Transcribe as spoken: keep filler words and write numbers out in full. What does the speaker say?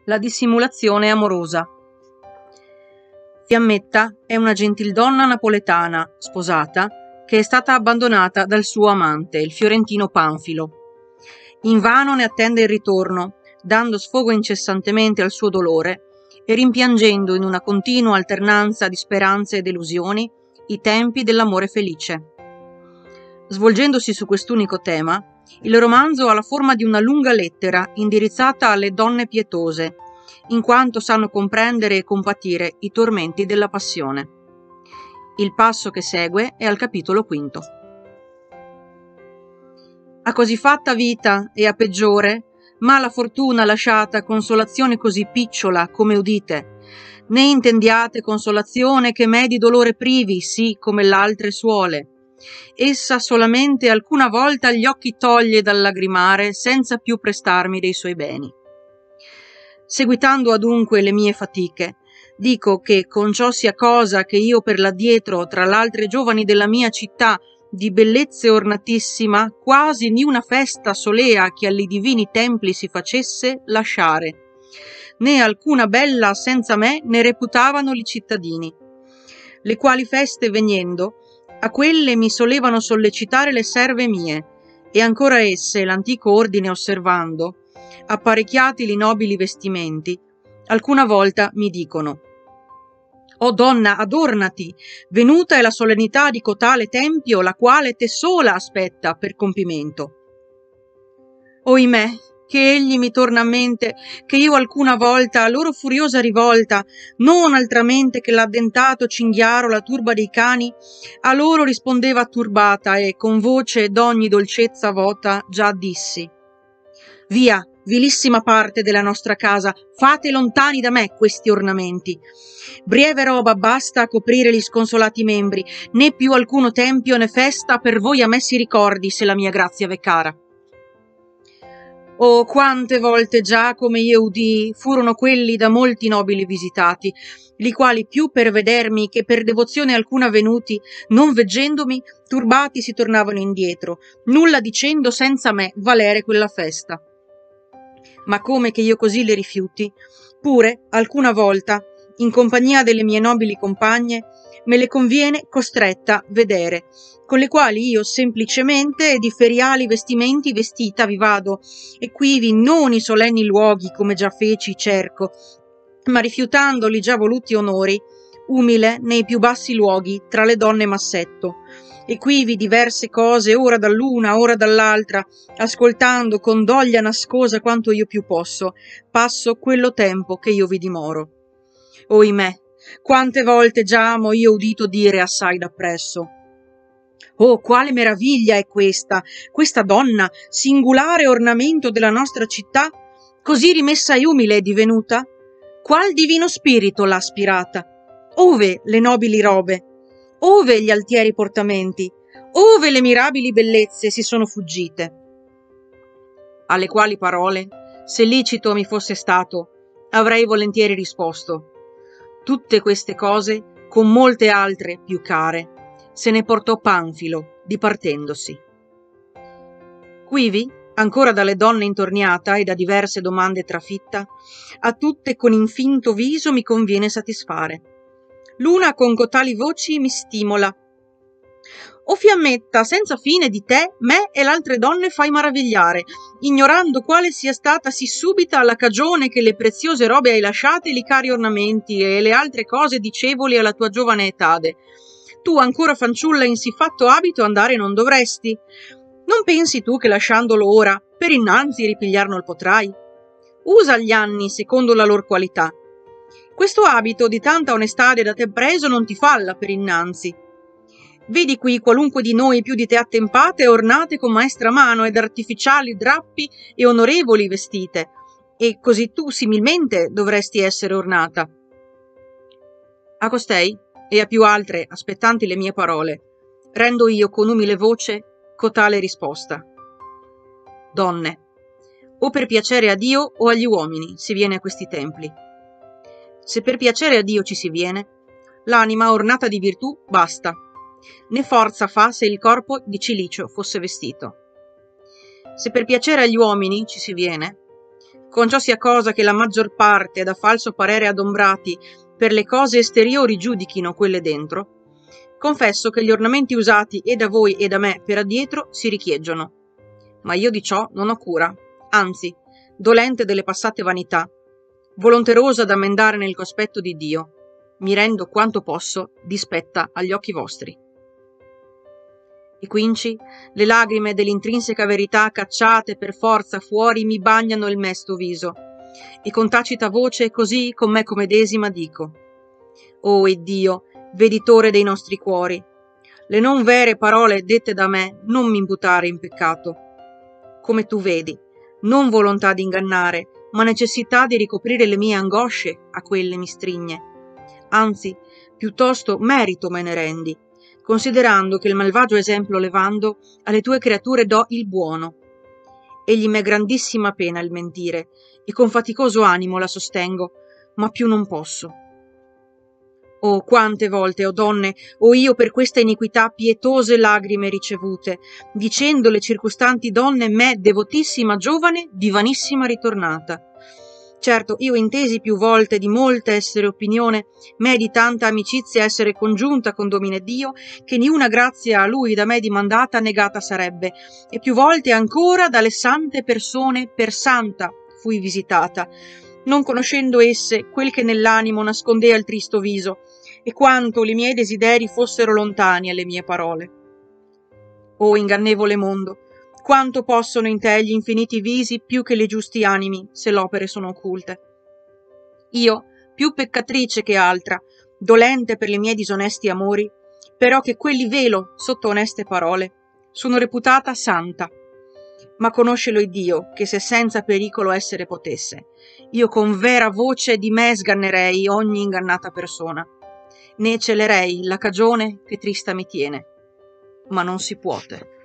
La dissimulazione amorosa. Fiammetta è una gentildonna napoletana, sposata, che è stata abbandonata dal suo amante, il fiorentino Panfilo. Invano ne attende il ritorno, dando sfogo incessantemente al suo dolore e rimpiangendo in una continua alternanza di speranze e delusioni i tempi dell'amore felice. Svolgendosi su quest'unico tema, il romanzo ha la forma di una lunga lettera indirizzata alle donne pietose, in quanto sanno comprendere e compatire i tormenti della passione. Il passo che segue è al capitolo quinto. A così fatta vita e a peggiore, ma la fortuna lasciata consolazione così picciola come udite, né intendiate consolazione che me di dolore privi, sì come l'altre suole. Essa solamente alcuna volta gli occhi toglie dal lagrimare senza più prestarmi dei suoi beni. Seguitando adunque le mie fatiche, dico che con ciò sia cosa che io per l'addietro tra l'altre giovani della mia città di bellezze ornatissima quasi ni una festa solea che alli divini templi si facesse lasciare, né alcuna bella senza me ne reputavano li cittadini, le quali feste vegnendo a quelle mi solevano sollecitare le serve mie, e ancora esse, l'antico ordine osservando, apparecchiati li nobili vestimenti, alcuna volta mi dicono: «O donna, adornati, venuta è la solennità di cotale tempio, la quale te sola aspetta per compimento». Oimè, che egli mi torna a mente che io alcuna volta a loro furiosa rivolta, non altramente che l'addentato cinghiaro la turba dei cani, a loro rispondeva turbata e con voce d'ogni dolcezza vota già dissi: «Via, vilissima parte della nostra casa, fate lontani da me questi ornamenti. Breve roba basta a coprire gli sconsolati membri, né più alcuno tempio né festa per voi a me si ricordi se la mia grazia v'è cara». Oh, quante volte già, come io udii, furono quelli da molti nobili visitati, li quali più per vedermi che per devozione alcuna venuti, non veggendomi, turbati si tornavano indietro, nulla dicendo senza me valere quella festa. Ma come che io così le rifiuti, pure, alcuna volta, in compagnia delle mie nobili compagne, me le conviene costretta vedere, con le quali io semplicemente di feriali vestimenti vestita vi vado, e quivi non i solenni luoghi come già feci cerco, ma rifiutandoli già voluti onori, umile nei più bassi luoghi tra le donne massetto, e quivi diverse cose ora dall'una ora dall'altra, ascoltando con doglia nascosa quanto io più posso, passo quello tempo che io vi dimoro. Oimè, quante volte già amo io udito dire assai dappresso: «Oh, quale meraviglia è questa, questa donna, singolare ornamento della nostra città, così rimessa e umile è divenuta? Qual divino spirito l'ha aspirata? Ove le nobili robe? Ove gli altieri portamenti? Ove le mirabili bellezze si sono fuggite?» Alle quali parole, se licito mi fosse stato, avrei volentieri risposto: «Tutte queste cose, con molte altre più care, se ne portò Panfilo, dipartendosi». Quivi, ancora dalle donne intorniata e da diverse domande trafitta, a tutte con infinto viso mi conviene satisfare. L'una con cotali voci mi stimola: «O Fiammetta, senza fine di te, me e l'altre donne fai maravigliare, ignorando quale sia stata sì subita la cagione che le preziose robe hai lasciate, li cari ornamenti e le altre cose dicevoli alla tua giovane etade. Tu ancora fanciulla in sì fatto abito andare non dovresti? Non pensi tu che lasciandolo ora, per innanzi ripigliar non potrai? Usa gli anni secondo la lor qualità. Questo abito di tanta onestade da te preso non ti falla per innanzi. Vedi qui qualunque di noi più di te attempate e ornate con maestra mano ed artificiali drappi e onorevoli vestite, e così tu similmente dovresti essere ornata». A costei e a più altre aspettanti le mie parole, rendo io con umile voce cotale risposta: «Donne, o per piacere a Dio o agli uomini si viene a questi templi. Se per piacere a Dio ci si viene, l'anima ornata di virtù basta, né forza fa se il corpo di cilicio fosse vestito. Se per piacere agli uomini ci si viene, Con ciò sia cosa che la maggior parte, da falso parere adombrati, per le cose esteriori giudichino quelle dentro, confesso che gli ornamenti usati e da voi e da me per addietro si richieggono. Ma io di ciò non ho cura, anzi, dolente delle passate vanità, volonterosa da ammendare nel cospetto di Dio, mi rendo quanto posso dispetta agli occhi vostri. I quinci, le lagrime dell'intrinseca verità cacciate per forza fuori mi bagnano il mesto viso, e con tacita voce così con me come medesima dico: O Iddio, veditore dei nostri cuori, le non vere parole dette da me non mi imputare in peccato. Come tu vedi, non volontà di ingannare, ma necessità di ricoprire le mie angosce a quelle mi strigne. Anzi, piuttosto merito me ne rendi, considerando che il malvagio esempio levando alle tue creature do il buono. Egli m'è grandissima pena il mentire, e con faticoso animo la sostengo, ma più non posso. Oh, quante volte, o oh donne, ho io per questa iniquità pietose lagrime ricevute, dicendo le circostanti donne me devotissima giovane, divanissima ritornata. Certo, io intesi più volte di molta essere opinione, me di tanta amicizia essere congiunta con Domine Dio, che niuna grazia a lui da me dimandata negata sarebbe, e più volte ancora dalle sante persone per santa fui visitata, non conoscendo esse quel che nell'animo nascondea il tristo viso, e quanto li miei desideri fossero lontani alle mie parole. O ingannevole mondo, quanto possono in te gli infiniti visi più che le giusti animi, se l'opere sono occulte. Io, più peccatrice che altra, dolente per i miei disonesti amori, però che quelli velo sotto oneste parole, sono reputata santa. Ma conoscelo Iddio, che se senza pericolo essere potesse, io con vera voce di me sgannerei ogni ingannata persona, ne celerei la cagione che trista mi tiene, ma non si puote.